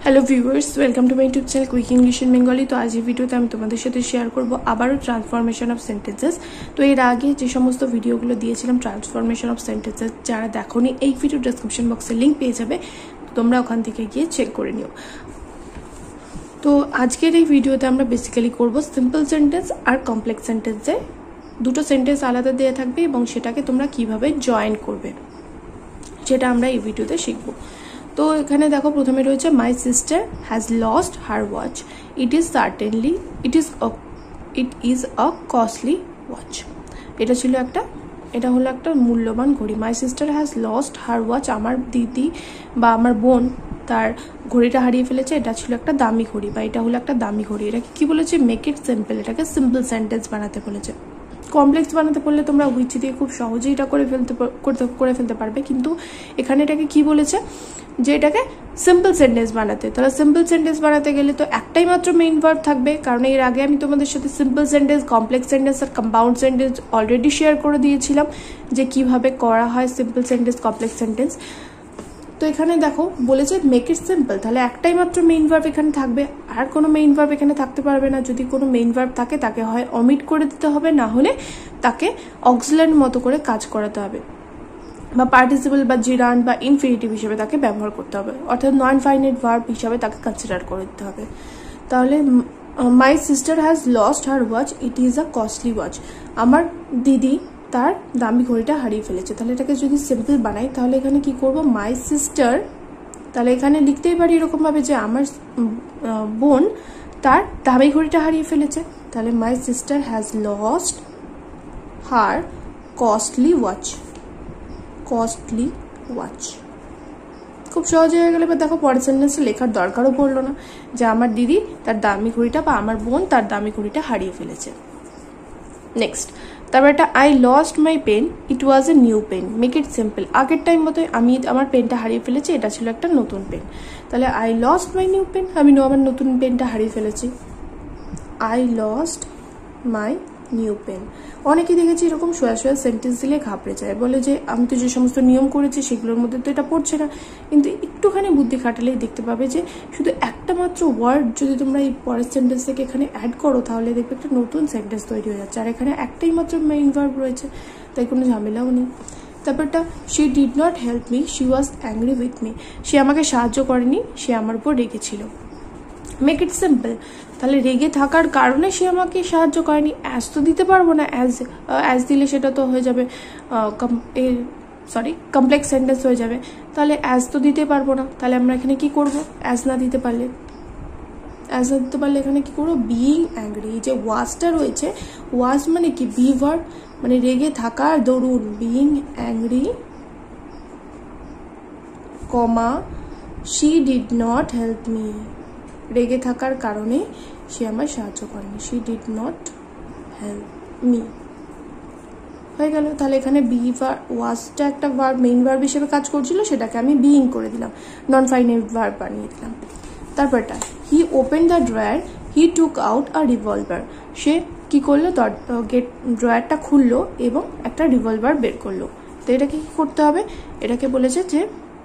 Hello viewers, welcome to my YouTube channel quick English in Bengali. तो आज এই ভিডিওতে আমি তোমাদের সাথে শেয়ার করব আবারও ট্রান্সফরমেশন অফ সেন্টেন্সেস। তো এর আগে যে সমস্ত ভিডিওগুলো দিয়েছিলাম ট্রান্সফরমেশন অফ সেন্টেন্সেস, যারা দেখোনি এই ভিডিও ডেসক্রিপশন বক্সে লিংক পেয়ে যাবে, তোমরা ওখান থেকে গিয়ে চেক করে নিও। তো আজকের এই ভিডিওতে আমরা বেসিক্যালি করব সিম্পল সেন্টেন্স আর কমপ্লেক্স সেন্টেন্সে দুটো সেন্টেন্স আলাদা দেওয়া থাকবে এবং সেটাকে তোমরা কিভাবে জয়েন করবে সেটা আমরা এই ভিডিওতে শিখব। তো এখানে দেখো প্রথমে রয়েছে my sister has lost her watch, it is a costly watch. এটা হলো একটা মূল্যবান ঘড়ি। My sister has lost her watch, আমার দিদি বা আমার বোন তার ঘড়িটা হারিয়ে ফেলেছে, এটা ছিল একটা দামি ঘড়ি বা এটা হলো একটা দামি ঘড়ি। এটাকে কি বলেছে? মেক ইট সিম্পল, এটাকে সিম্পল সেন্টেন্স বানাতে বলেছে। কমপ্লেক্স বানাতে বললে তোমরা উইচ দিয়ে খুব সহজেই এটা করে ফেলতে পারবে, কিন্তু এখানে এটাকে কি বলেছে যে এটাকে সিম্পল সেন্টেন্স বানাতে। তাহলে সিম্পল সেন্টেন্স বানাতে গেলে তো একটাই মাত্র মেইন ভার্ব থাকবে, কারণ এর আগে আমি তোমাদের সাথে সিম্পল সেন্টেন্স, কমপ্লেক্স সেন্টেন্স আর কম্পাউন্ড সেন্টেন্স অলরেডি শেয়ার করে দিয়েছিলাম যে কিভাবে করা হয় সিম্পল সেন্টেন্স, কমপ্লেক্স সেন্টেন্স। তো এখানে দেখো বলেছে মেক ইট সিম্পল, তাহলে একটাই মাত্র মেইন ভার্ব এখানে থাকবে, আর কোনো মেইন ভার্ব এখানে থাকতে পারবে না। যদি কোনো মেইন ভার্ব থাকে তাকে হয় অমিট করে দিতে হবে, না হলে তাকে অক্সিলারি মতো করে কাজ করাতে হবে বা পার্টিসিপল বা জিরান্ড বা ইনফিনিটিভ হিসেবে তাকে ব্যবহার করতে হবে, অর্থাৎ নন ফাইনাইট ভার্ব হিসাবে তাকে কনসিডার করে দিতে হবে। তাহলে my sister has lost her watch, it is a costly watch, আমার দিদি তার দামি ঘড়িটা হারিয়ে ফেলেছে। তাহলে এটাকে যদি সিম্পল বানাই তাহলে এখানে কি করব? মাই সিস্টার, তাহলে এখানে লিখতেই পারি এরকমভাবে যে আমার বোন তার দামি ঘড়িটা হারিয়ে ফেলেছে। তাহলে my sister has lost her costly watch, costly watch. খুব সহজ হয়ে গেলে। এবার দেখো পরের সেন্টেন্সে লেখার দরকারও পড়লো না যে আমার দিদি তার দামি ঘড়িটা বা আমার বোন তার দামি ঘড়িটা হারিয়ে ফেলেছে। নেক্সট, তারপর একটা I lost my pen, it was a new pen, make it simple. আগের টাইম মতো আমি আমার পেনটা হারিয়ে ফেলেছি, এটা ছিল একটা নতুন পেন। তাহলে I lost my new pen, আমি আমার নতুন পেনটা হারিয়ে ফেলেছি। I lost my new pen. অনেকেই দেখেছি এরকম সোয়া সেন্টেন্স দিলে ঘাবড়ে যায়, বলে যে আমি তো যে সমস্ত নিয়ম করেছি সেগুলোর মধ্যে তো এটা পড়ছে না। কিন্তু একটুখানি বুদ্ধি খাটালেই দেখতে পাবে যে শুধু একটা মাত্র ওয়ার্ড যদি তোমরা এই পরের সেন্টেন্স থেকে এখানে অ্যাড করো তাহলে দেখবে একটা নতুন সেন্টেন্স তৈরি হয়ে যাচ্ছে। আর এখানে একটাই মাত্র মেইন ভার্ব রয়েছে, তাই কোনো ঝামেলাও নেই। তারপরটা she did not help me, she was angry with me, সে আমাকে সাহায্য করেনি, সে আমার উপর রেগেছিল। মেক ইট সিম্পল, তাহলে রেগে থাকার কারণে সে আমাকে সাহায্য করেনি। অ্যাজ তো দিতে পারবো না, অ্যাজ দিলে সেটা তো হয়ে যাবে কমপ্লেক্স সেন্টেন্স হয়ে যাবে। তাহলে অ্যাজ তো দিতে পারবো না, তাহলে আমরা এখানে কি করব? অ্যাজ না দিতে পারলে এখানে কি করবো? Being angry. এই যে ওয়াজটা রয়েছে, ওয়াজ মানে কি? বি ভার্ব, মানে রেগে থাকার দরুন, being angry comma she did not help me, রেগে থাকার কারণে সে আমায় সাহায্য করেনি, she did not help me. হয়ে গেল। তাহলে এখানে বি ওয়াজটা একটা ভার্ব, মেইন ভার্ব হিসেবে কাজ করছিল, সেটাকে আমি বিইং করে দিলাম, নন ফাইনাইট ভার্ব বানিয়ে দিলাম। তারপরটা he open the drawer, he took out a revolver, সে কি করলো? ড্রয়ারটা খুললো এবং একটা রিভলভার বের করলো। তো এটাকে কি করতে হবে? এটাকে বলেছে যে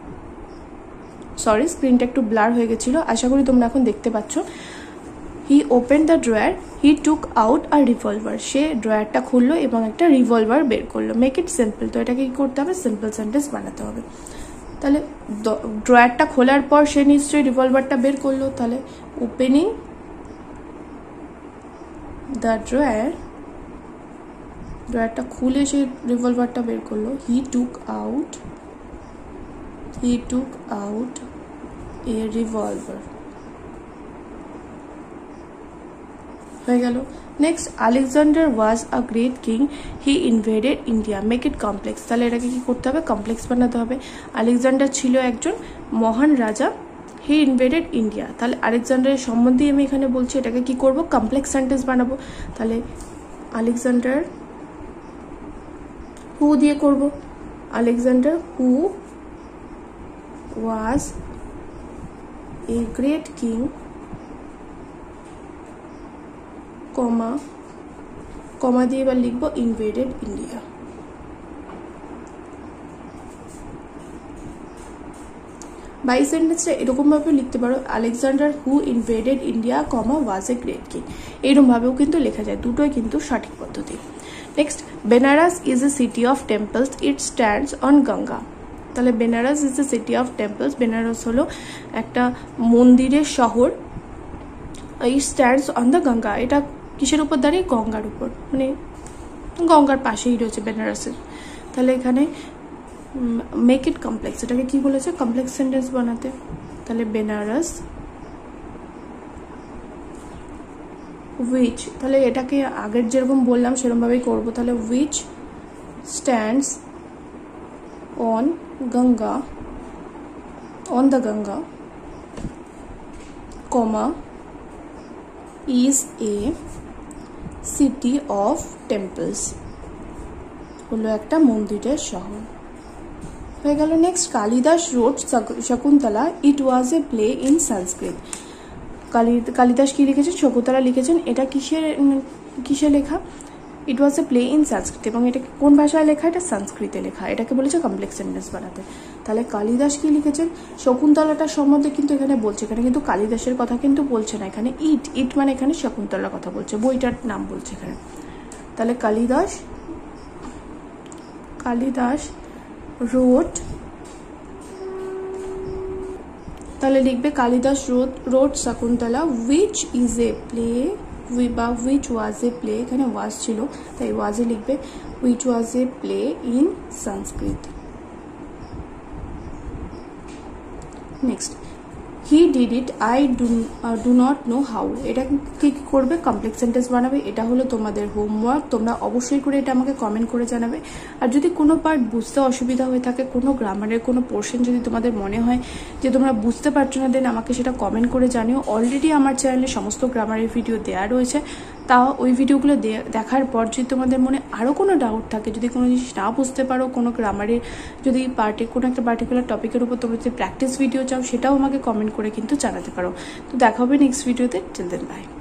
সরি, স্ক্রিনটা একটু ব্লার হয়ে গেছিলো, আশা করি তোমরা এখন দেখতে পাচ্ছ। He open the drawer, he took out a revolver, সে ড্রয়ারটা খুললো এবং একটা রিভলভার বের করলো। মেক ইট সিম্পল, তো এটাকে কি করতে হবে? সিম্পল সেন্টেন্স বানাতে হবে। তাহলে ড্রয়ারটা খোলার পর সে নিশ্চয়ই রিভলভারটা বের করলো, তাহলে ওপেনিং দ্য ড্রয়ারটা খুলে সে রিভলভারটা বের করলো। He took out a revolver. হয়ে গেল। Next, Alexander was a great king, he invaded India, make it complex. তাহলে এটাকে কি করতে হবে? কমপ্লেক্স বানাতে হবে। আলেকজান্ডার ছিল একজন মহান রাজা, হি ইনভেডেড ইন্ডিয়া। তাহলে আলেকজান্ডারের সম্বন্ধে আমি এখানে বলছি, এটাকে কি করব? কমপ্লেক্স সেন্টেন্স বানাবো। তাহলে আলেকজান্ডার হু দিয়ে করব, Alexander who was a great king, comma দিয়ে এবার লিখবো invaded India। বাই সেন্টেন্সটা এরকমভাবেও লিখতে পারো, Alexander who invaded India comma was a great king, এরকমভাবেও কিন্তু লেখা যায়, দুটোই কিন্তু সঠিক পদ্ধতি। Next, Benares is a city of temples, it stands on Ganga. তাহলে Benares is a city of temples, বেনারস হলো একটা মন্দিরের শহর, it stands on the Ganga, এটা কিসের উপর দাঁড়িয়ে? গঙ্গার উপর, মানে গঙ্গার পাশেই রয়েছে বেনারসের। তাহলে এখানে মেক ইট কমপ্লেক্স, এটাকে কি বলেছে? কমপ্লেক্স সেন্টেন্স বানাতে। তাহলে বেনারস উইচ, তাহলে এটাকে আগের যেরকম বললাম সেরকমভাবেই করবো। তাহলে which stands on Ganga, on the Ganga, comma is a city of temples, হলো একটা মন্দিরের শহর। হয়ে গেল। Next, Kalidas wrote Shakuntala, it was a play in Sanskrit. Kalidas কি লিখেছেন? শকুন্তলা লিখেছেন। এটা কিসে লেখা? ইট ওয়াজ এ প্লে ইন সংস্কৃত, এবং এটা কোন ভাষায় লেখা? এটা সংস্কৃতে লেখা। এটাকে বলেছে কমপ্লেক্স সেন্টেন্স বানাতে। তাহলে কালিদাস কি লিখেছেন? শকুন্তলাটার সম্বন্ধে কিন্তু এখানে বলছে, এখানে কিন্তু কালিদাসের কথা কিন্তু বলছে না, এখানে ইট মানে এখানে শকুন্তলার কথা বলছে, বইটার নাম বলছে এখানে। তাহলে কালিদাস রোড, তাহলে লিখবে Kalidas wrote Shakuntala which is a play, বা উইচ ওয়াজ এ প্লে, এখানে ওয়াজ ছিল তাই ওয়াজে লিখবে, which was a play in Sanskrit. Next, he did it, I do not know how, এটা কি করবে? কমপ্লেক্স সেন্টেন্স বানাবে। এটা হলো তোমাদের হোমওয়ার্ক, তোমরা অবশ্যই করে এটা আমাকে কমেন্ট করে জানাবে। আর যদি কোনো পার্ট বুঝতে অসুবিধা হয়ে থাকে, কোনো গ্রামারের কোনো পোর্শন যদি তোমাদের মনে হয় যে তোমরা বুঝতে পারছো না, দেন আমাকে সেটা কমেন্ট করে জানিও। অলরেডি আমার চ্যানেলে সমস্ত গ্রামারের ভিডিও দেওয়া রয়েছে, তাও ওই ভিডিওগুলো দেখার পর যদি তোমাদের মনে আরও কোনো ডাউট থাকে, যদি কোনো জিনিস না বুঝতে পারো, কোনো গ্রামারের যদি কোনো একটা পার্টিকুলার টপিকের উপর তোমরা যদি প্র্যাকটিস ভিডিও চাও, সেটাও আমাকে কমেন্ট করে কিন্তু জানাতে পারো। তো দেখা হবে নেক্সট ভিডিওতে। Till then by.